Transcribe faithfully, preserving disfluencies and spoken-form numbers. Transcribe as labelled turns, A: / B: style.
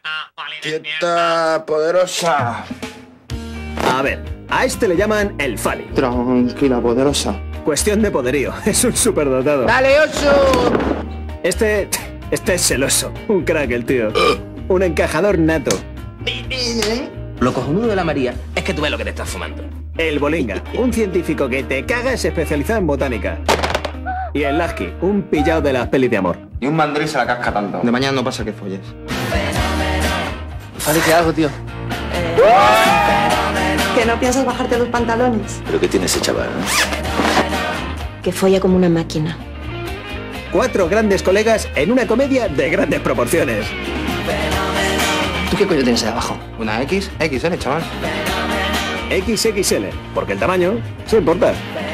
A: Quieta, poderosa.
B: A ver, a este le llaman el Fali.
A: Tranquila, poderosa.
B: Cuestión de poderío, es un superdotado.
A: ¡Dale, ocho!
B: Este... este es celoso. Un crack el tío. Un encajador nato.
C: Lo cojonudo de la María es que tú ves lo que te estás fumando.
B: El Bolinga, un científico que te cagas especializado en botánica. Y el Lasky, un pillado de las pelis de amor.
A: Y un mandril se la casca tanto. De mañana no pasa que folles.
C: Vale, ¿qué hago, tío?
D: ¿Que no piensas bajarte los pantalones?
E: ¿Pero qué tiene ese chaval?
D: Que folla como una máquina.
B: Cuatro grandes colegas en una comedia de grandes proporciones.
C: ¿Tú qué coño tienes ahí abajo?
A: Una X, X L, chaval.
B: equis equis ele, porque el tamaño se importa.